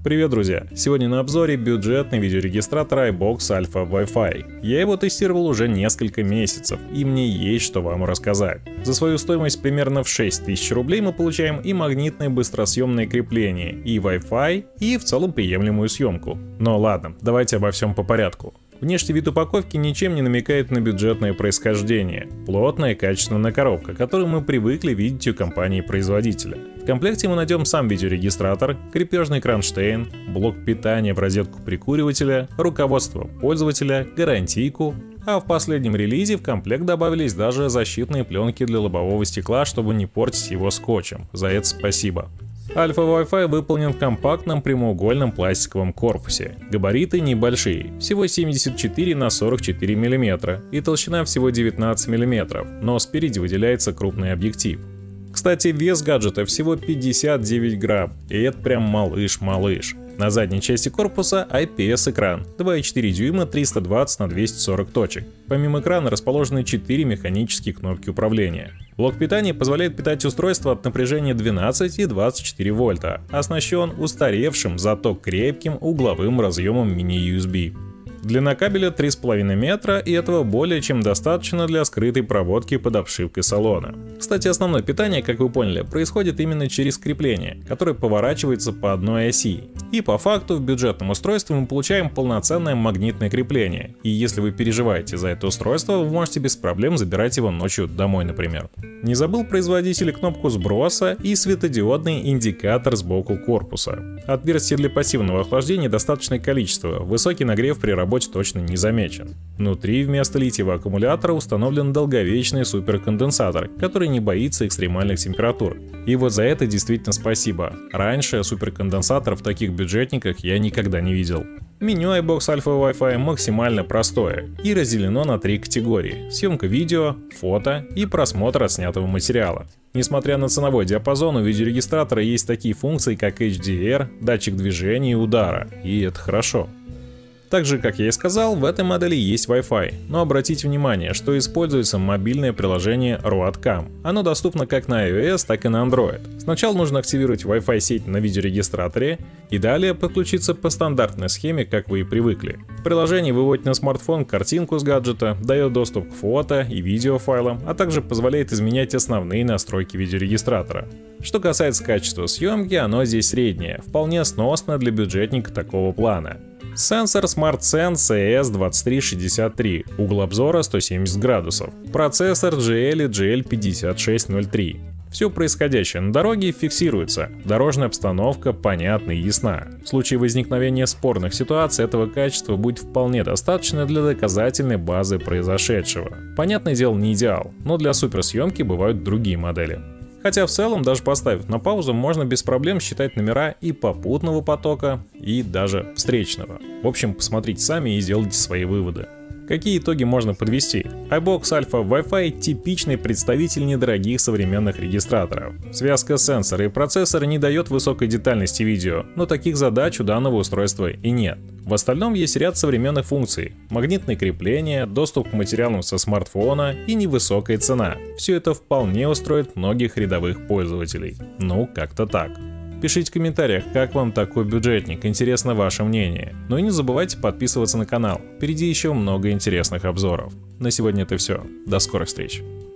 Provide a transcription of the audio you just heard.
Привет, друзья! Сегодня на обзоре бюджетный видеорегистратор iBox Alpha Wi-Fi. Я его тестировал уже несколько месяцев, и мне есть что вам рассказать. За свою стоимость примерно в 6000 рублей мы получаем и магнитные быстросъемные крепления, и Wi-Fi, и в целом приемлемую съемку. Но ладно, давайте обо всем по порядку. Внешний вид упаковки ничем не намекает на бюджетное происхождение. Плотная и качественная коробка, которую мы привыкли видеть у компании-производителя. В комплекте мы найдем сам видеорегистратор, крепежный кронштейн, блок питания в розетку прикуривателя, руководство пользователя, гарантийку. А в последнем релизе в комплект добавились даже защитные пленки для лобового стекла, чтобы не портить его скотчем. За это спасибо. Alpha Wi-Fi выполнен в компактном прямоугольном пластиковом корпусе. Габариты небольшие, всего 74 на 44 мм и толщина всего 19 мм, но спереди выделяется крупный объектив. Кстати, вес гаджета всего 59 грамм, и это прям малыш-малыш. На задней части корпуса IPS-экран, 2,4 дюйма, 320 на 240 точек. Помимо экрана расположены 4 механические кнопки управления. Блок питания позволяет питать устройство от напряжения 12 и 24 вольта, оснащен устаревшим, зато крепким угловым разъемом mini-USB. Длина кабеля 3,5 метра, и этого более чем достаточно для скрытой проводки под обшивкой салона. Кстати, основное питание, как вы поняли, происходит именно через крепление, которое поворачивается по одной оси. И по факту в бюджетном устройстве мы получаем полноценное магнитное крепление. И если вы переживаете за это устройство, вы можете без проблем забирать его ночью домой, например. Не забыл производитель кнопку сброса и светодиодный индикатор сбоку корпуса. Отверстий для пассивного охлаждения достаточное количество, высокий нагрев при работе точно не замечен. Внутри вместо литиевого аккумулятора установлен долговечный суперконденсатор, который не боится экстремальных температур. И вот за это действительно спасибо. Раньше суперконденсаторов в таких бюджетниках я никогда не видел. Меню iBox Alpha Wi-Fi максимально простое и разделено на 3 категории: съемка видео, фото и просмотр отснятого материала. Несмотря на ценовой диапазон, у видеорегистратора есть такие функции, как HDR, датчик движения и удара, и это хорошо. Также, как я и сказал, в этой модели есть Wi-Fi, но обратите внимание, что используется мобильное приложение RoadCam. Оно доступно как на iOS, так и на Android. Сначала нужно активировать Wi-Fi сеть на видеорегистраторе и далее подключиться по стандартной схеме, как вы и привыкли. Приложение выводит на смартфон картинку с гаджета, дает доступ к фото и видеофайлам, а также позволяет изменять основные настройки видеорегистратора. Что касается качества съемки, оно здесь среднее, вполне сносно для бюджетника такого плана. Сенсор SmartSense ES2363, угол обзора 170 градусов, процессор GL GL5603. Все происходящее на дороге фиксируется, дорожная обстановка понятна и ясна. В случае возникновения спорных ситуаций этого качества будет вполне достаточно для доказательной базы произошедшего. Понятное дело, не идеал, но для суперсъемки бывают другие модели. Хотя в целом, даже поставив на паузу, можно без проблем считать номера и попутного потока, и даже встречного. В общем, посмотрите сами и сделайте свои выводы. Какие итоги можно подвести? iBox Alpha Wi-Fi – типичный представитель недорогих современных регистраторов. Связка сенсора и процессора не дает высокой детальности видео, но таких задач у данного устройства и нет. В остальном есть ряд современных функций: магнитное крепление, доступ к материалам со смартфона и невысокая цена. Все это вполне устроит многих рядовых пользователей. Ну, как-то так. Пишите в комментариях, как вам такой бюджетник, интересно ваше мнение. Ну и не забывайте подписываться на канал, впереди еще много интересных обзоров. На сегодня это все, до скорых встреч.